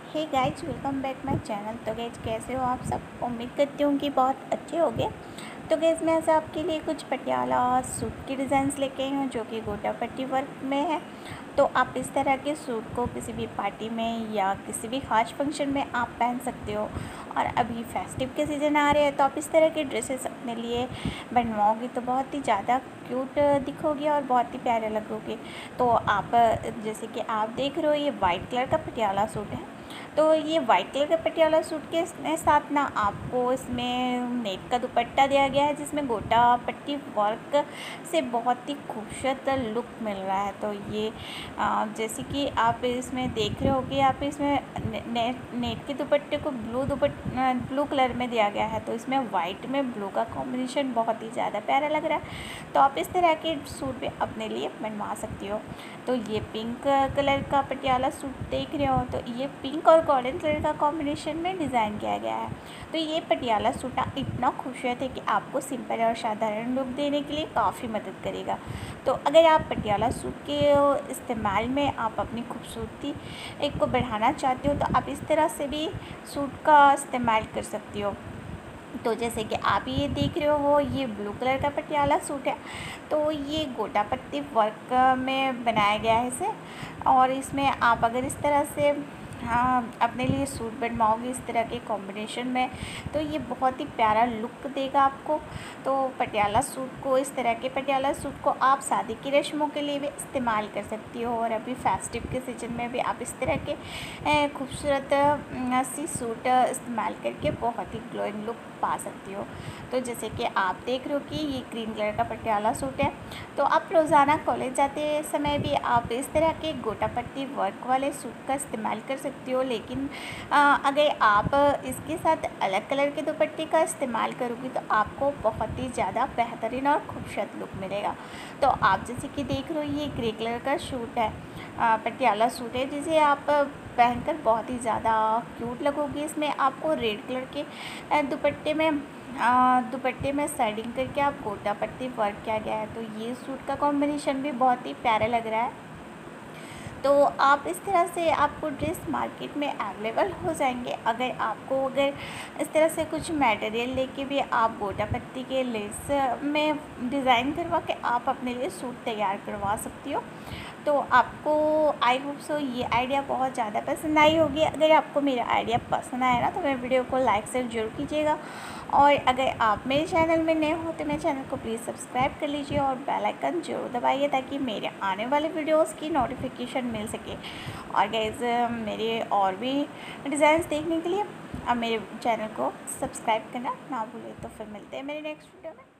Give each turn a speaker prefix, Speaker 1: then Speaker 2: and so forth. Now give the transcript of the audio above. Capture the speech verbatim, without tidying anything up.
Speaker 1: Hey guys, welcome back my channel. तो guys, कैसे हो आप सब? उम्मीद करती हूँ कि बहुत अच्छे होंगे। तो गाइज, मैं आज आपके लिए कुछ पटियाला सूट की डिज़ाइंस लेके आई हूँ जो कि गोटा पट्टी वर्क में है। तो आप इस तरह के सूट को किसी भी पार्टी में या किसी भी खास फंक्शन में आप पहन सकते हो। और अभी फेस्टिव के सीज़न आ रहे हैं तो आप इस तरह के ड्रेसेस अपने लिए बनवाओगे तो बहुत ही ज़्यादा क्यूट दिखोगे और बहुत ही प्यारे लगोगे। तो आप जैसे कि आप देख रहे हो, ये वाइट कलर का पटियाला सूट है। तो ये वाइट कलर का पटियाला सूट के साथ ना आपको इसमें नेट का दुपट्टा दिया गया है जिसमें गोटा पट्टी वर्क से बहुत ही खूबसूरत लुक मिल रहा है। तो ये आ, जैसे कि आप इसमें देख रहे हो कि आप इसमें ने, ने, नेट के दुपट्टे को ब्लू दुपट ब्लू कलर में दिया गया है। तो इसमें वाइट में ब्लू का कॉम्बिनेशन बहुत ही ज़्यादा प्यारा लग रहा है। तो आप इस तरह के सूट भी अपने लिए बनवा सकती हो। तो ये पिंक कलर का पटियाला सूट देख रहे हो, तो ये पिंक और गोल्डन कलर का कॉम्बिनेशन में डिज़ाइन किया गया है। तो ये पटियाला सूट इतना खूबसूरत है कि आपको सिंपल और साधारण लुक देने के लिए काफ़ी मदद करेगा। तो अगर आप पटियाला सूट के इस्तेमाल में आप अपनी खूबसूरती एक को बढ़ाना चाहते हो तो आप इस तरह से भी सूट का इस्तेमाल कर सकती हो। तो जैसे कि आप ये देख रहे हो, ये ब्लू कलर का पटियाला सूट है। तो ये गोटा पट्टी वर्क में बनाया गया है इसे। और इसमें आप अगर इस तरह से हाँ अपने लिए सूट बनवाओगे इस तरह के कॉम्बिनेशन में तो ये बहुत ही प्यारा लुक देगा आपको। तो पटियाला सूट को इस तरह के पटियाला सूट को आप शादी की रस्मों के लिए भी इस्तेमाल कर सकती हो। और अभी फेस्टिव के सीजन में भी आप इस तरह के खूबसूरत सी सूट इस्तेमाल करके बहुत ही ग्लोइंग लुक पा सकती हो। तो जैसे कि आप देख रहे हो कि ये ग्रीन कलर का पटियाला सूट है। तो आप रोज़ाना कॉलेज जाते समय भी आप इस तरह के गोटा पट्टी वर्क वाले सूट का इस्तेमाल कर सकती हो। लेकिन आ, अगर आप इसके साथ अलग कलर के दुपट्टे का इस्तेमाल करोगी तो आपको बहुत ही ज़्यादा बेहतरीन और खूबसूरत लुक मिलेगा। तो आप जैसे कि देख रहे हो, ये ग्रे कलर का सूट है, पटियाला सूट है जिसे आप पहनकर बहुत ही ज़्यादा क्यूट लगोगी। इसमें आपको रेड कलर के दुपट्टे में दुपट्टे में साइडिंग करके आप गोटा पट्टी वर्क किया गया है। तो ये सूट का कॉम्बिनेशन भी बहुत ही प्यारा लग रहा है। तो आप इस तरह से आपको ड्रेस मार्केट में अवेलेबल हो जाएंगे। अगर आपको अगर इस तरह से कुछ मटेरियल लेके भी आप गोटा पट्टी के लेस में डिज़ाइन करवा के आप अपने लिए सूट तैयार करवा सकती हो। तो आपको आई होप सो ये आइडिया बहुत ज़्यादा पसंद आई होगी। अगर आपको मेरा आइडिया पसंद आया ना तो मेरे वीडियो को लाइक शेयर जरूर कीजिएगा। और अगर आप मेरे चैनल में नए हो तो मेरे चैनल को प्लीज़ सब्सक्राइब कर लीजिए और बेल आइकन जरूर दबाइए ताकि मेरे आने वाले वीडियोस की नोटिफिकेशन मिल सके। और गाइस, मेरे और भी डिज़ाइंस देखने के लिए आप मेरे चैनल को सब्सक्राइब करना ना भूलें। तो फिर मिलते हैं मेरे नेक्स्ट वीडियो में।